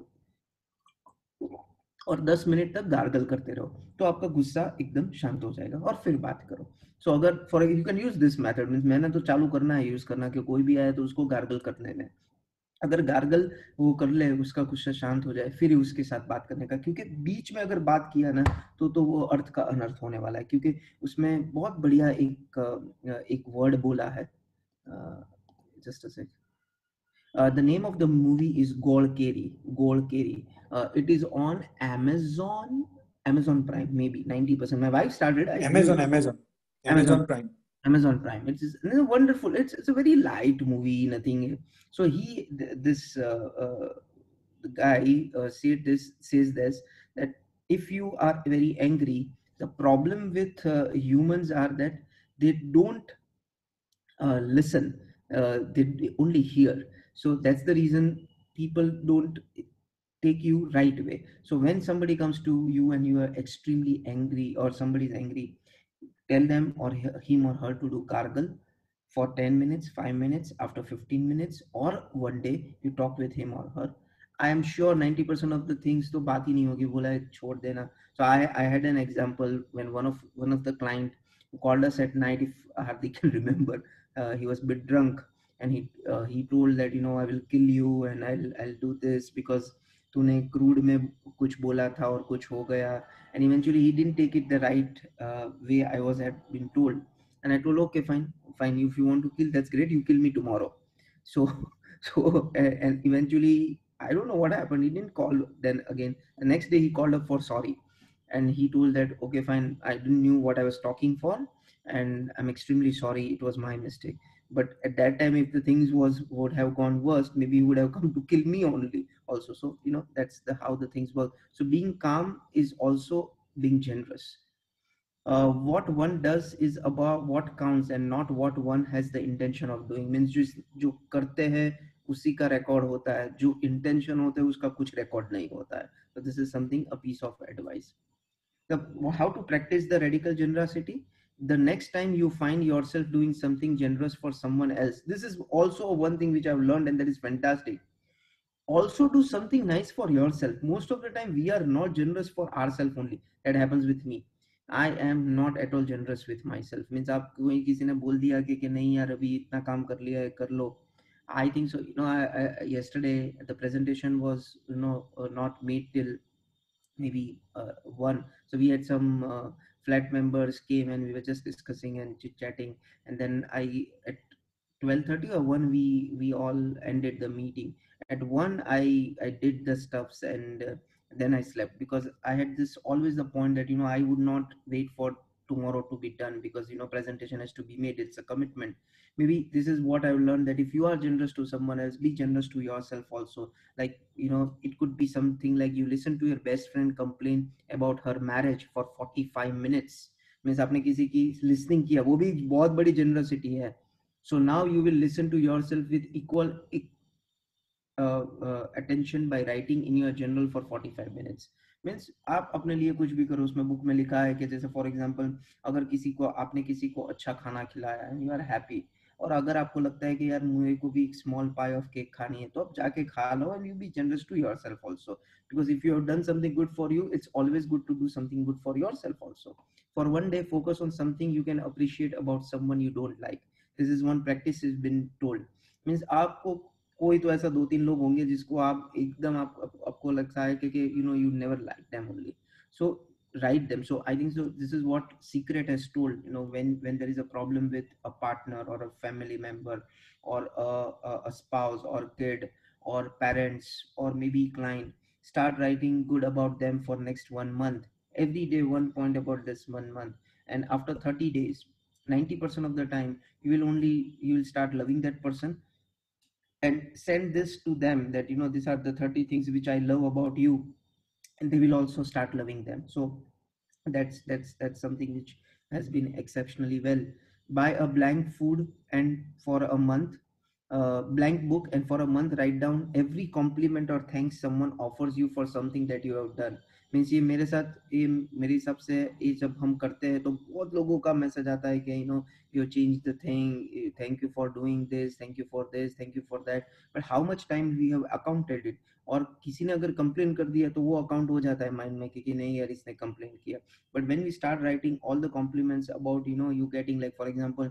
और दस मिनट तक गार्गल करते रहो, तो आपका गुस्सा एकदम शांत हो जाएगा और फिर बात करो. सो so, अगर for you can use this method. Means मैंने तो चालू करना है यूज करना कि कोई भी आए तो उसको गार्गल करने में, अगर गार्गल वो कर ले, उसका गुस्सा शांत हो जाए, फिर उसके साथ बात करने का. क्योंकि बीच में अगर बात किया ना तो तो वो अर्थ का अनर्थ होने वाला है, क्योंकि उसमें बहुत बढ़िया एक एक वर्ड बोला है. Just a second. Uh, the name of the movie is Golkeri. Golkeri. Uh, it is on Amazon, Amazon Prime, maybe ninety percent. My wife started. I Amazon, Amazon, Amazon, Amazon Prime. Amazon Prime. It's, it's a wonderful. It's it's a very light movie. Nothing. So he th- this uh, uh, guy uh, said this says this, that if you are very angry, the problem with uh, humans are that they don't uh, listen, uh, they only hear. So that's the reason people don't take you right away. So when somebody comes to you and you are extremely angry, or somebody is angry, tell them or him or her to do gargle for ten minutes, five minutes, after fifteen minutes, or one day you talk with him or her. I am sure ninety percent of the things तो बात ही नहीं होगी, बोला है छोड़ देना. So I I had an example when one of one of the client who called us at night, if Hardik can remember, uh, he was a bit drunk, and he uh, he told that, you know, I will kill you and I'll I'll do this because तूने crude में कुछ बोला था और कुछ हो गया. And eventually he didn't take it the right uh, way I was had been told. And I told, okay, fine, fine, if you want to kill, that's great, you kill me tomorrow. So so and, and eventually I don't know what happened, he didn't call. Then again the next day he called up for sorry, and he told that, okay, fine, I didn't knew what I was talking for, and I'm extremely sorry, it was my mistake. But at that time, if the things was would have gone worse, maybe he would have come to kill me only also. So you know, that's the how the things work. So being calm is also being generous. Uh, what one does is about what counts and not what one has the intention of doing. Means जो जो करते हैं उसी का record होता है, जो intention होता है उसका कुछ record नहीं होता है. So this is something, a piece of advice. The how to practice the radical generosity. The next time you find yourself doing something generous for someone else, this is also one thing which I've learned, and that is fantastic. Also do something nice for yourself. Most of the time we are not generous for ourselves only. That happens with me. I am not at all generous with myself. Means आप कोई किसी ने बोल दिया कि, कि नहीं यार अभी इतना काम कर लिया है कर लो. I think so. You know, I, I, yesterday the presentation was, you know, uh, not made till maybe uh, one. So we had some uh, flat members came and we were just discussing and chit chatting. And then I at twelve thirty or one we we all ended the meeting. At one I I did the stuffs, and uh, then I slept because I had this always the point that, you know, I would not wait for tomorrow to be done, because you know presentation has to be made, it's a commitment. Maybe this is what I've learned, that if you are generous to someone else, be generous to yourself also. Like, you know, it could be something like you listen to your best friend complain about her marriage for forty-five minutes. Means आपने किसी की listening किया, वो भी बहुत बड़ी generosity है. So now you will listen to yourself with equal uh, uh, attention by writing in your journal for forty-five minutes. Means आप अपने लिए कुछ भी करो. उसमें बुक में लिखा है कि जैसे फॉर एग्जांपल अगर किसी को आपने किसी को अच्छा खाना खिलाया एंड यू आर हैप्पी, और अगर आपको लगता है कि यार मुझे को भी एक स्मॉल पाई ऑफ केक खानी है, तो आप जाके खा लो and you be generous to yourself also. Because if you have done something good for you, it's always good to do something good for yourself also. For one day focus on something you can appreciate about someone you don't like. This is one practice is been told. Means आपको कोई तो ऐसा दो तीन लोग होंगे जिसको आप एकदम आप, आप आपको लगता है कि you know you never like them only. So write them. So I think so this is what Secret has told. You know, when when there is a problem with a partner or a family member or a, a, a spouse or kid or parents or maybe client, start writing good about them for next one month. Every day one point about this one month, and after thirty days, ninety percent of the time you will only you will start loving that person, and send this to them that, you know, these are the thirty things which I love about you, and they will also start loving them. So that's that's that's something which has been exceptionally well. Buy a blank food and for a month uh, blank book, and for a month write down every compliment or thanks someone offers you for something that you have done. Means ये मेरे साथ ये मेरे हिसाब से ये जब हम करते हैं तो बहुत लोगों का मैसेज आता है कि you know you change the thing, thank you for doing this, thank you for this, thank you for that. But how much time we have accounted it. और किसी ने अगर कंप्लेन कर दिया तो वो अकाउंट हो जाता है माइंड में कि नहीं यार इसने कंप्लेन किया. But when we start writing all the compliments about, you know, you getting like for example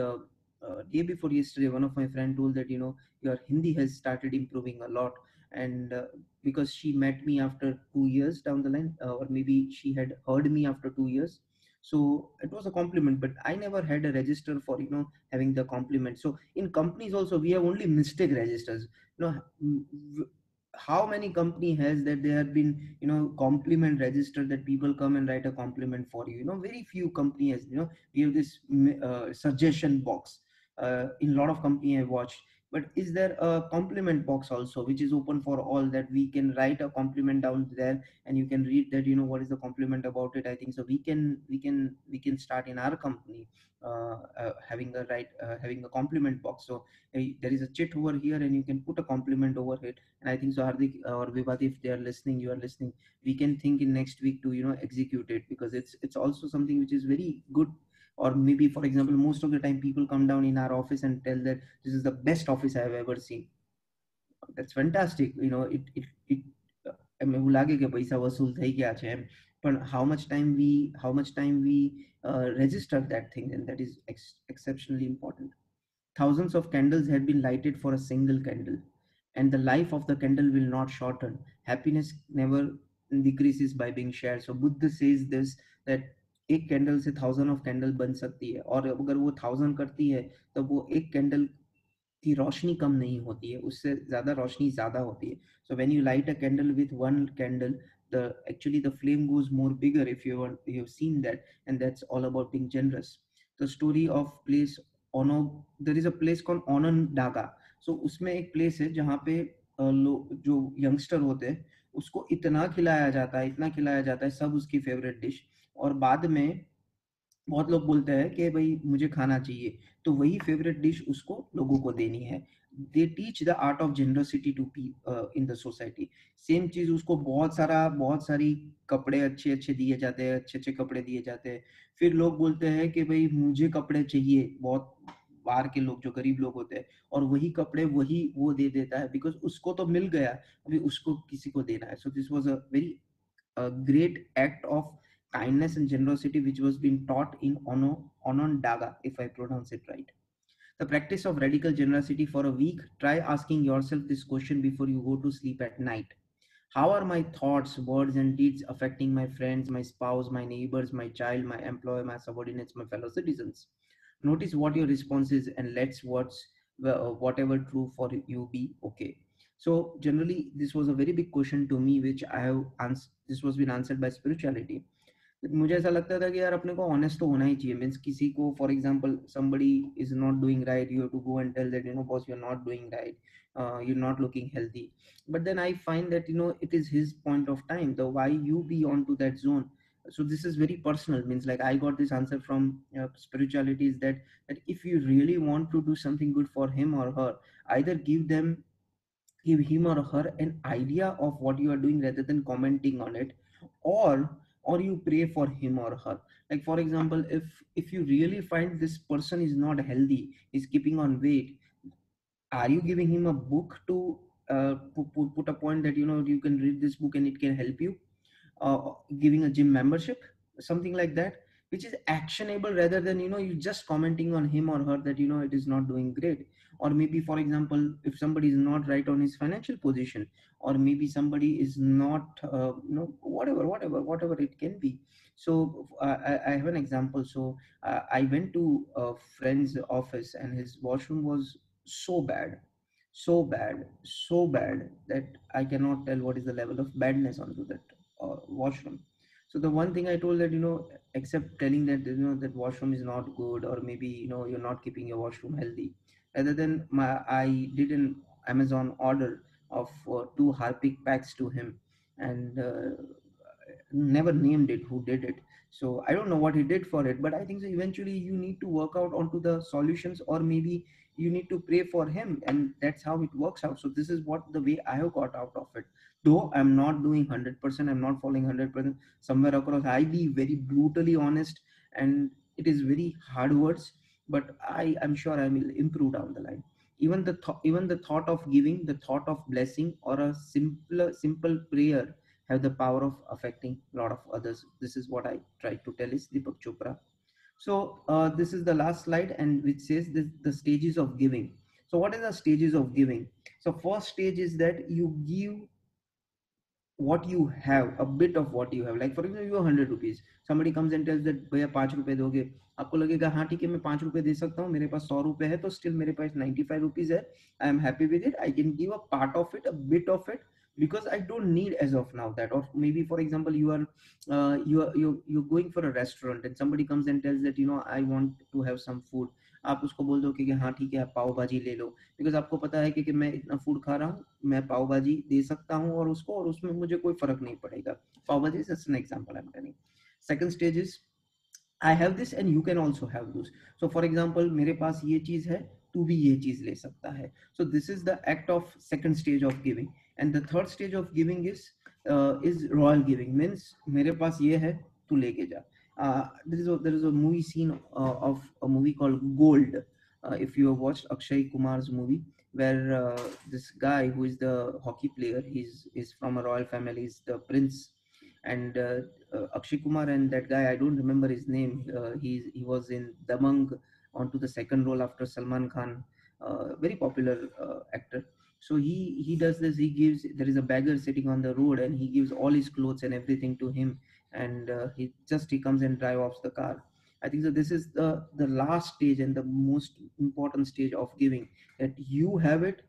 uh, day before yesterday one of my friend told that, you know, your Hindi has started improving a lot. And uh, because she met me after two years down the line, uh, or maybe she had heard me after two years, so it was a compliment. But I never had a register for, you know, having the compliment. So in companies also we have only mistake registers. You know, how many company has that there have been, you know, compliment register that people come and write a compliment for you. You know, very few company has, you know, we have this uh, suggestion box uh, in a lot of company I watched. But is there a compliment box also which is open for all, that we can write a compliment down there and you can read that, you know, what is the compliment about it? I think so we can we can we can start in our company uh, uh, having a right uh, having a compliment box. So uh, there is a chit over here and you can put a compliment over it. And I think so Hardik or Vibhati, if they are listening, you are listening, we can think in next week to, you know, execute it, because it's it's also something which is very good. Or maybe for example, most of the time people come down in our office and tell that this is the best office I have ever seen. That's fantastic. You know, it it it એમ એવું લાગે કે પૈસા વસૂલ થઈ ગયા છે એમ, પણ how much time we how much time we uh, register that thing, and that is ex- exceptionally important. Thousands of candles had been lighted for a single candle, and the life of the candle will not shorten. Happiness never decreases by being shared. So Buddha says this, that एक candle से thousand of candle बन सकती है, और अगर वो thousand करती है तो वो एक कैंडल की रोशनी कम नहीं होती है, उससे ज़्यादा रोशनी ज़्यादा होती है. So when you light a candle with one candle, the actually the flame goes more bigger, if you want, you have seen that, and that's all about being generous. The story of place ono, there is a place called Onondaga. So उसमें एक place है जहाँ पे अ, लोग जो youngster होते हैं उसको इतना खिलाया जाता है, इतना खिलाया जाता है, सब उसकी फेवरेट डिश, और बाद में बहुत लोग बोलते हैं कि भाई मुझे खाना चाहिए, तो वही फेवरेट डिश उसको लोगों को देनी है. They teach the art of generosity to P in the society. Same चीज उसको बहुत सारा बहुत सारी कपड़े अच्छे अच्छे दिए जाते हैं, अच्छे अच्छे कपड़े दिए जाते हैं. फिर लोग बोलते हैं कि भाई मुझे कपड़े चाहिए, बहुत बाहर के लोग जो गरीब लोग होते हैं, और वही कपड़े वही वो दे देता है, बिकॉज उसको तो मिल गया, अभी उसको किसी को देना है. So this was a very a great act of kindness and generosity which was being taught in Ono, Onondaga, if I pronounce it right. The practice of radical generosity for a week. Try asking yourself this question before you go to sleep at night. How are my thoughts, words, and deeds affecting my friends, my spouse, my neighbors, my child, my employer, my subordinates, my fellow citizens? Notice what your response is, and let's what's whatever true for you be okay. So generally, this was a very big question to me, which I have answered. This was been answered by spirituality. मुझे ऐसा लगता था कि यार अपने को honest तो होना ही चाहिए. मीन्स किसी को, for example somebody is not doing right, you have to go and tell that, you know, boss, you're not doing right, uh, you're not looking healthy. But then I find that, you know, it is his point of time, the why you be onto that zone. So this is very personal. Means like I got this answer from uh, spirituality, is that that if you really want to do something good for him or her, either give them give him or her an idea of what you are doing rather than commenting on it, or or you pray for him or her. Like for example, if if you really find this person is not healthy, is keeping on weight, are you giving him a book to uh, put, put a point that, you know, you can read this book and it can help you, uh, giving a gym membership, something like that, which is actionable, rather than, you know, you just commenting on him or her that, you know, it is not doing great. Or maybe for example, if somebody is not right on his financial position, or maybe somebody is not uh, you know, whatever whatever whatever it can be. So uh, I, I have an example. So uh, I went to a friend's office, and his washroom was so bad, so bad, so bad that I cannot tell what is the level of badness onto that uh, washroom. So the one thing I told that, you know, except telling that, you know, that washroom is not good, or maybe, you know, you're not keeping your washroom healthy, rather than my I did an Amazon order of uh, two Harpic packs to him, and uh, never named it who did it. So I don't know what he did for it, but I think so eventually you need to work out onto the solutions, or maybe you need to pray for him, and that's how it works out. So this is what the way I have got out of it. Though I'm not doing one hundred percent, I'm not following one hundred percent, somewhere across I be very brutally honest, and it is very hard words, but I am sure I will improve down the line. Even the th- even the thought of giving, the thought of blessing, or a simple simple prayer have the power of affecting a lot of others. This is what I tried to tell is Deepak Chopra. So uh, this is the last slide, and which says this, the stages of giving. So what are the stages of giving? So first stage is that you give what you have, a bit of what you have. Like for example, you have hundred rupees. Somebody comes and tells that भैया पाँच रुपए दोगे, आपको लगेगा हाँ ठीक है मैं पाँच रुपए दे सकता हूँ, मेरे पास सौ रुपए है, तो स्टिल मेरे पास नाइन्टी फाइव रुपीज है. I am happy with it. I can give a part of it, a bit of it, because I don't need as of now that. Or maybe for example, you are uh, you are you you're going for a restaurant, and somebody comes and tells that, you know, I want to have some food. आप उसको बोल दो कि, कि हाँ ठीक है आप पाव भाजी ले लो, बिकॉज आपको पता है कि, कि मैं इतना फूड खा रहा हूँ, मैं पाव भाजी दे सकता हूँ और उसको, और उसमें मुझे कोई फर्क नहीं पड़ेगा. Pav bhaji is just an example I am telling. Second stage is I have this and you can also have this. So for example मेरे पास ये चीज है, तू भी ये चीज ले सकता है. So this is the act of second stage of giving. And the third stage of giving is is royal giving. Means मेरे पास ये है, तू लेके जा. uh, there is a there is a movie scene uh, of a movie called Gold. Uh, if you have watched Akshay Kumar's movie, where uh, this guy who is the hockey player, he's is from a royal family, he's the prince, and uh, uh, Akshay Kumar and that guy, I don't remember his name. Uh, he he was in Damang, onto the second role after Salman Khan, uh, very popular uh, actor. So he he does this. He gives, there is a beggar sitting on the road, and he gives all his clothes and everything to him, and uh, he just he comes and drive off the car. I think so. This is the the last stage and the most important stage of giving. That you have it,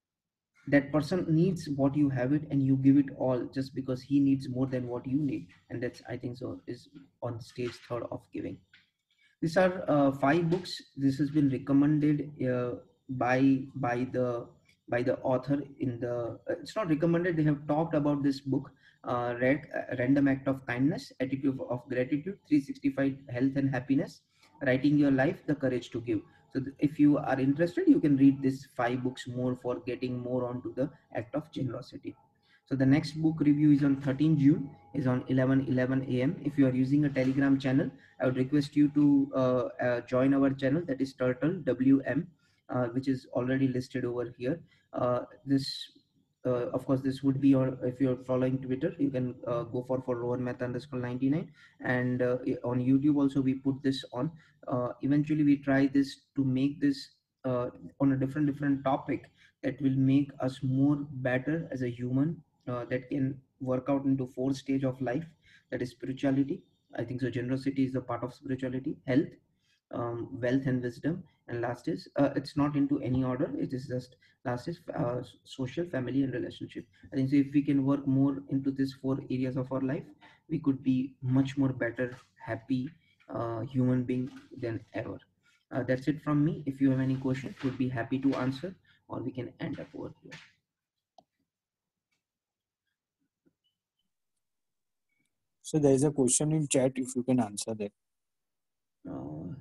that person needs what you have it, and you give it all just because he needs more than what you need, and that's, I think so, is on stage third of giving. These are uh, five books. This has been recommended uh, by by the by the author in the. Uh, it's not recommended. They have talked about this book. Uh, read uh, Random Act of Kindness, Attitude of Gratitude, three sixty-five Health and Happiness, Writing Your Life, The Courage to Give. So th- if you are interested, you can read these five books more for getting more onto the act of generosity. So the next book review is on thirteenth June, is on eleven eleven a m. If you are using a Telegram channel, I would request you to uh, uh, join our channel, that is Turtle W M, uh, which is already listed over here. Uh, this, uh, of course, this would be your, if you're following Twitter, you can uh, go for for Rohan Mehta underscore ninety-nine, and uh, on YouTube also we put this on. Uh, eventually, we try this to make this uh, on a different different topic that will make us more better as a human, uh, that can work out into four stage of life, that is spirituality. I think so. Generosity is a part of spirituality, health, um, wealth, and wisdom. And last is, uh, it's not into any order. It is just last is uh, social, family, and relationship. I think so. If we can work more into these four areas of our life, we could be much more better, happy uh, human being than ever. Uh, that's it from me. If you have any questions, would be happy to answer, or we can end up over here. So there is a question in chat if you can answer that. Uh,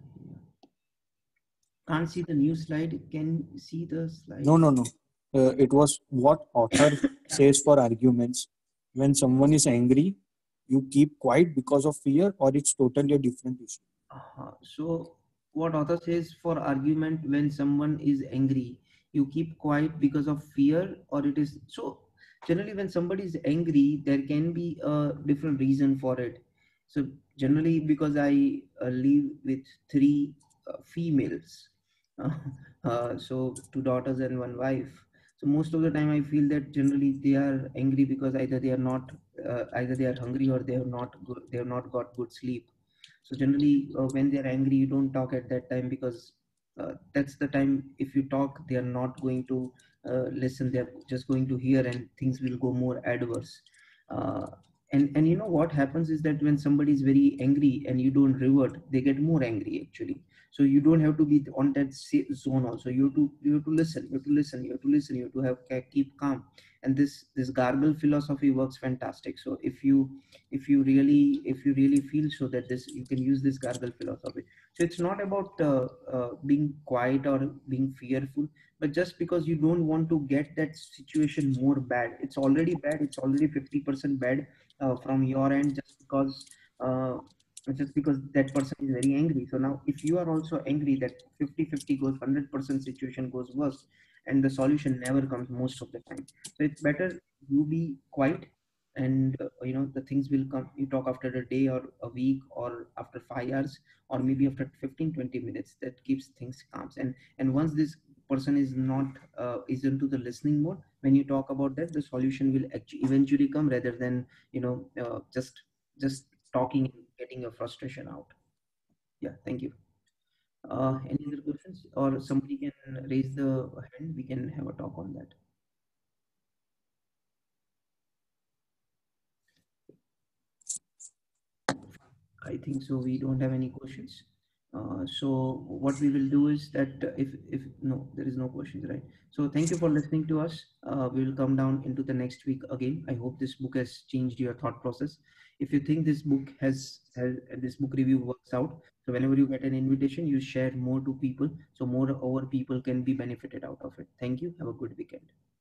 can't see the new slide. Can see the slide? No, no, no. Uh, it was what author says for arguments. When someone is angry, you keep quiet because of fear, or it's totally a different issue. Uh, so what author says for argument, when someone is angry, you keep quiet because of fear, or it is so. Generally, when somebody is angry, there can be a different reason for it. So generally, because I uh, live with three uh, females, uh, uh, so two daughters and one wife. So most of the time, I feel that generally they are angry because either they are not, uh, either they are hungry, or they have not good, they have not got good sleep. So generally, uh, when they're angry, you don't talk at that time, because uh, that's the time, if you talk, they are not going to uh, listen. They're just going to hear, and things will go more adverse. Uh, and and you know what happens is that when somebody is very angry and you don't revert, they get more angry actually. So you don't have to be on that sa- zone. Also, you have to you have to listen. You have to listen. You have to listen. You have to have keep calm. And this this gargle philosophy works fantastic. So if you if you really if you really feel so that this, you can use this gargle philosophy. So it's not about uh, uh, being quiet or being fearful, but just because you don't want to get that situation more bad. It's already bad. It's already fifty percent bad uh, from your end, just because uh, just because that person is very angry. So now if you are also angry, that fifty fifty goes, one hundred percent situation goes worse, and the solution never comes most of the time. So it's better you be quiet, and uh, you know the things will come. You talk after a day or a week, or after five hours, or maybe after fifteen twenty minutes. That keeps things calm. And and once this person is not uh, is into the listening mode, when you talk about that, the solution will actually eventually come, rather than you know uh, just just talking and getting your frustration out. Yeah, thank you. Uh, any other questions, or somebody can raise the hand, we can have a talk on that. I think so. We don't have any questions. Uh, so what we will do is that uh, if if no, there is no questions, right? So thank you for listening to us. Uh, we will come down into the next week again. I hope this book has changed your thought process. If you think this book has, has this book review works out, so whenever you get an invitation, you share more to people, so more over people can be benefited out of it. Thank you. Have a good weekend.